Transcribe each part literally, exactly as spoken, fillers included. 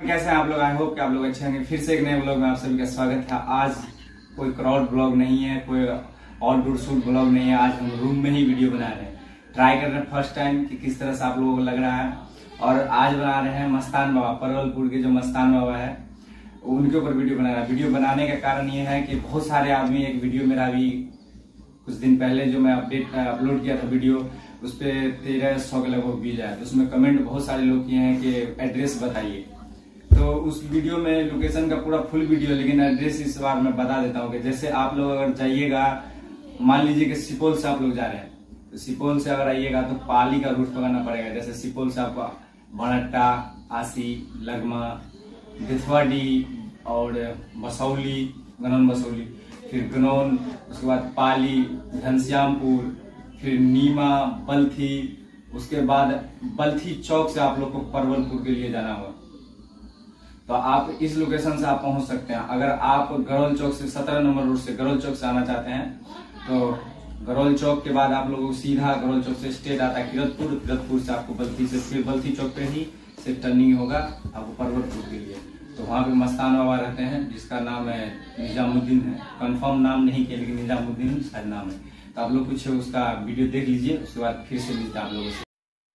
कैसे हैं आप लोग? आई होप कि आप लोग अच्छे होंगे। फिर से एक नए ब्लॉग में आप सभी का स्वागत है। आज कोई क्राउड ब्लॉग नहीं है, कोई आउटडोर शूट ब्लॉग नहीं है। आज हम रूम में ही वीडियो बना रहे हैं, ट्राई कर रहे हैं फर्स्ट टाइम कि किस तरह से आप लोगों को लग रहा है। और आज बना रहे हैं मस्तान बाबा, परवलपुर के जो मस्तान बाबा है उनके ऊपर वीडियो बना रहा है। वीडियो बनाने का कारण ये है कि बहुत सारे आदमी, एक वीडियो मेरा भी कुछ दिन पहले जो मैं अपडेट अपलोड किया था वीडियो, उस पर तेरह सौ के लगभग व्यूज आया। तो उसमें कमेंट बहुत सारे लोग किए हैं कि एड्रेस बताइए। तो उस वीडियो में लोकेशन का पूरा फुल वीडियो, लेकिन एड्रेस इस बार मैं बता देता हूँ कि जैसे आप लोग अगर जाइएगा, मान लीजिए कि सुपौल से आप लोग जा रहे हैं, तो सुपौल से अगर आइएगा तो पाली का रूट पकड़ना पड़ेगा। जैसे सुपौल से आपको भड़ट्टा, आसी, लगमा, देथवाडी और बसौली, गनौन बसौली, फिर गनौन, उसके बाद पाली, घनश्यामपुर, फिर नीमा, बल्थी, उसके बाद बल्थी चौक से आप लोग को परवलपुर के लिए जाना होगा। तो आप इस लोकेशन से आप पहुंच सकते हैं। अगर आप गरौल चौक से, सत्रह नंबर रोड से गरौल चौक से आना चाहते हैं तो गरौल चौक के बाद आप लोगों को सीधा गरौल चौक से स्ट्रेट आता है किरतपुर। किरतपुर से आपको बल्थी से, फिर बल्थी चौक पे ही से टर्निंग होगा आपको परवलपुर के लिए। तो वहाँ पे मस्तान बाबा रहते हैं, जिसका नाम है निजामुद्दीन है। कंफर्म नाम नहीं किया, लेकिन निजामुद्दीन शायद नाम है। तो आप लोग कुछ उसका वीडियो देख लीजिए, उसके बाद फिर से मिलते हैं आप लोगों से।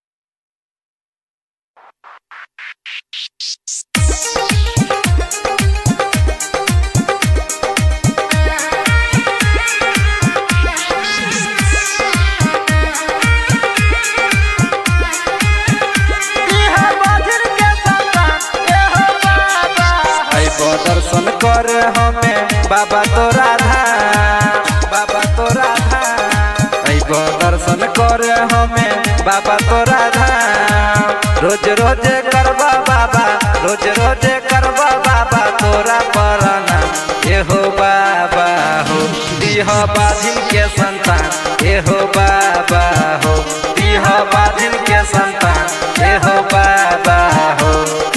दर्शन कर हमें बाबा तोरा धाम, बाबा तोरा धाम। अइबो दर्शन कर हमें बाबा तोरा धाम। रोज रोज करबा बाबा, रोज रोज करबा बाबा तोरा प्रणाम। ए हो बाबा हो, दीह बाधिन के संतान। ए हो बाबा हो, दीह बाधिन के संतान। ए हो बाबा हो।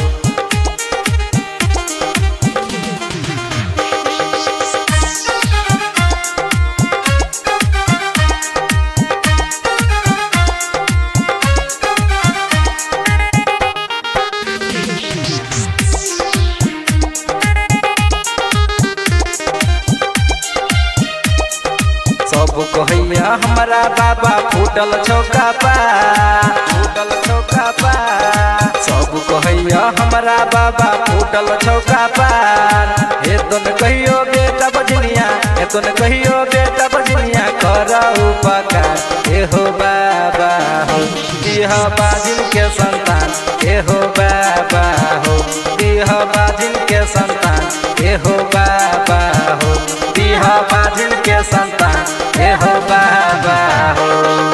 सब कहैया हमारा बाबा फूटल छौका पा, फूटल छौका पा। सब कहैया हमारा बाबा फूटल छौका पार। हे तुन कहियो बेटा बजनिया, हे तुन कहियो बेटा बजनिया कर उपकार। ए हो बाबा हो, दीह बाजिन के संतान। ए हो बाबा हो, दीह बाजिन के संतान। ए हो बाबा हो, दीह बाजिन के संतान। ए हो बाबा हो।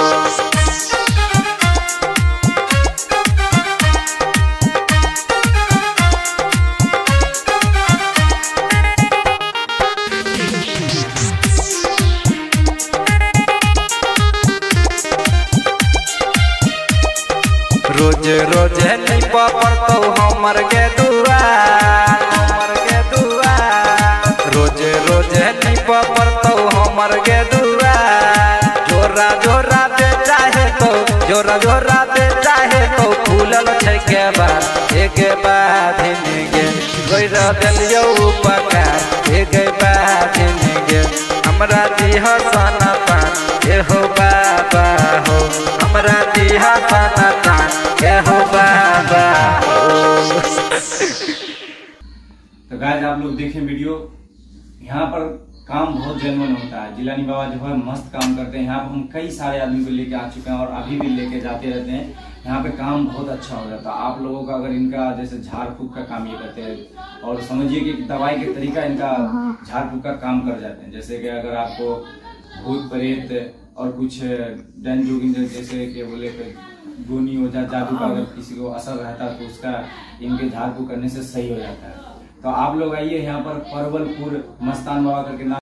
रोज रोज नहीं पड़तो हमर के दुआर, हमर के दुआर। रोज रोज नहीं पड़तो हमर के दुआर। जोरा जोरा बेटा है तो, जोरा जोरा बेटा है तो फूलल छै के बाद। एक बाधिन गे गोर देलियो उपकार। एक बाधिन गे हमरा दीह सनातन। ए हो बाबा हो, हमरा दीह सनातन। ए हो बाबा हो। तो गाइस आप लोग देखें वीडियो, यहाँ पर काम बहुत जेन्युइन होता है। जिलानी बाबा जो है मस्त काम करते हैं। यहाँ पर हम कई सारे आदमी को लेके आ चुके हैं और अभी भी लेके जाते रहते हैं। यहाँ पे काम बहुत अच्छा हो जाता है। आप लोगों का अगर इनका जैसे झाड़ फूक का काम ये करते हैं, और समझिए कि दवाई के तरीका इनका झाड़ फूक का काम कर जाते हैं। जैसे कि अगर आपको भूत प्रेत और कुछ डन जोगिन जैसे कि बोले गोनी हो जा, जादू का अगर किसी को असर रहता है तो उसका इनके झाड़ फूक करने से सही हो जाता है। तो आप लोग आइए यहाँ पर परवलपुर मस्तान बाबा करके नाम